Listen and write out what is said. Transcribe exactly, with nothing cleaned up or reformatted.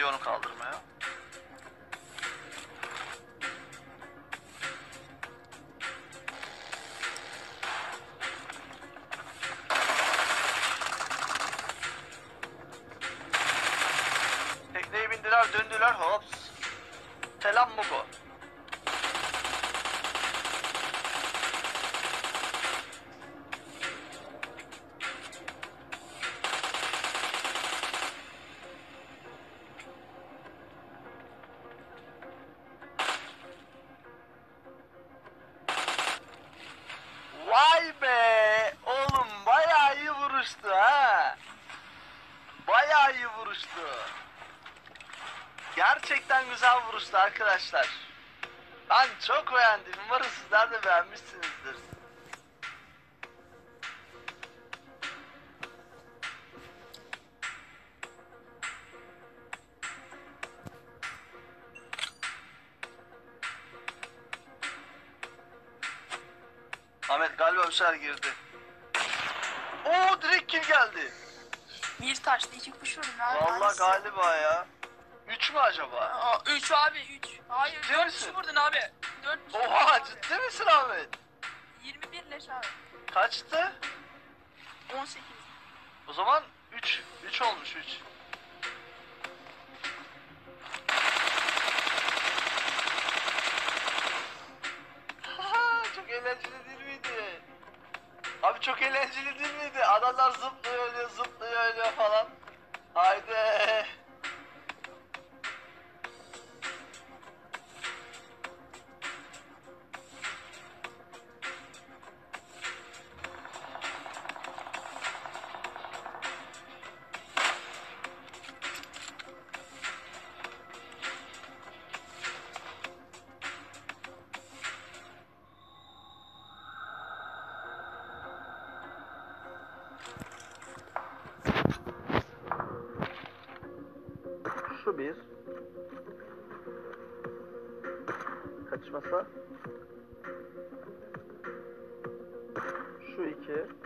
Gidiyorum kaldırmaya. Tekneye bindiler, döndüler, hops. Selam Mugo. Vay be! Oğlum bayağı iyi vuruştu ha. Bayağı iyi vuruştu. Gerçekten güzel vuruştu arkadaşlar. Ben çok beğendim. Umarım sizler de beğenmişsinizdir. Ahmet galiba bir şeyler girdi. Oo, direkt kill geldi. Bir taşla iki kuş vurdum abi. Vallahi hangisi? galiba ya. Üç mü acaba? Aa, üç abi üç. Hayır Ciddi dört misin? kişi vurdun abi. Dört kişi vurdun Oha, abi. ciddi misin Ahmet? yirmi bir leş abi. Kaçtı? on sekiz. O zaman üç. üç olmuş üç. Çok eğlenceli değil miydi? Abi çok eğlenceli değil miydi? Adamlar zıplıyor öyle, zıplıyor öyle falan. Haydi. Şu bir. Kaçmasa. Şu iki.